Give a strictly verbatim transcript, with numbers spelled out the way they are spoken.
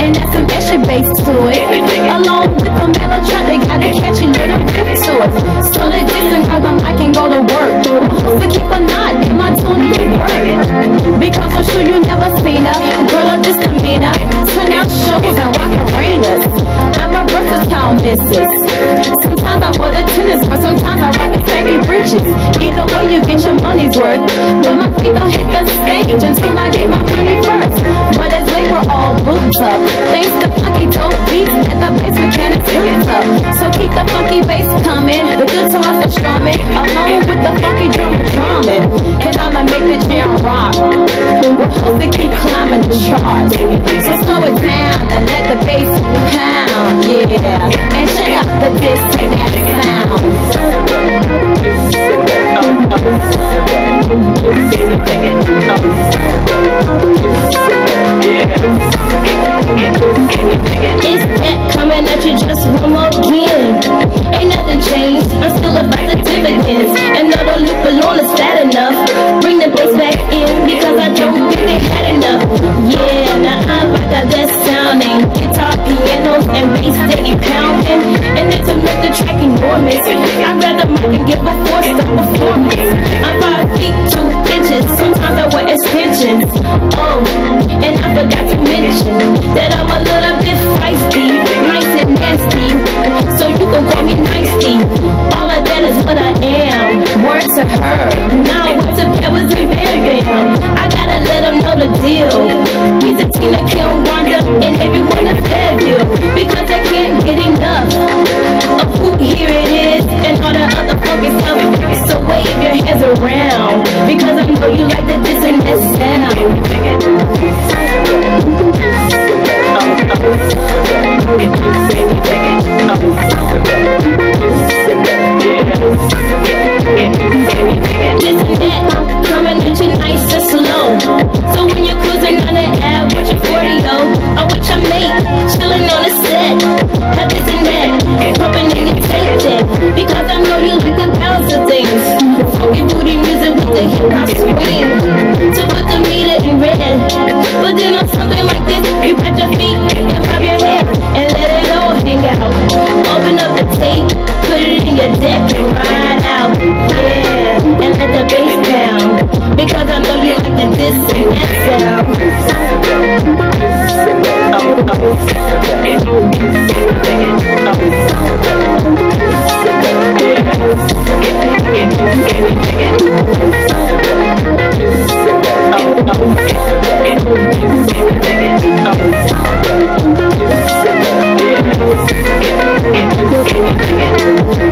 and that's some extra bass to it. Along with the melotronic, they got a catchy little beat to it. So they listen, grab the mic and go to work. So keep a knot in my tune to work, because I'm sure you never seen a girl of this demeanor turn out shows and rock arenas. I'm a versatile missus. Sometimes I wear the tennis, but sometimes I rock the saggy breeches. Either way, you get your money's worth. But my feet don't hit the stage until I get my money first. But as they were all booked up, thanks to funky dope beats and the bass mechanics hooked up. So keep the funky bass coming, the guitars are strumming, along with the funky drum drumming. And I'ma make the jam rock. We're supposed to keep climbing the charts. So slow it down and let the bass pound, yeah. And check out the disconnect sound. It's that coming at you just one more again. Ain't nothing changed, I'm still about the dividends. Another loop alone is fat enough. Bring the bass back in, because I don't think they had enough. Yeah, now I'm back at that sounding. Guitar, pianos, and bass steady pounding. And then to make the track enormous, I'd rather mic and give a four-star performance. I'm five feet two inches, sometimes I wear extensions. Oh, and I forgot to mention that I'm a little bit feisty, nice and nasty, so you can call me nicey. All of that is what I am. Word to her, now word to Pebbles and Bam Bam. I gotta let them know the deal. He's a Tina, Kim, Wanda, and everyone in Fairview, because I can't get enough of who here it is and all the other funky stuff. So wave your hands around, because I know you like the this and that sound. Listen that, coming at you nice and slow. So when you're cruising on the app with your forty oh, or with your mate, chilling on the set, have this and that, pumping in your tape deck, because I know you like the balance of things. Funky booty music with the hip hop swing, to put the meter in red. But then on something like this, you pat your feet and pop your head and let it all hang out. Open up the tape, put it in your deck and ride out. Yeah, and let the bass down, because I know you like the this and that sound. Yeah.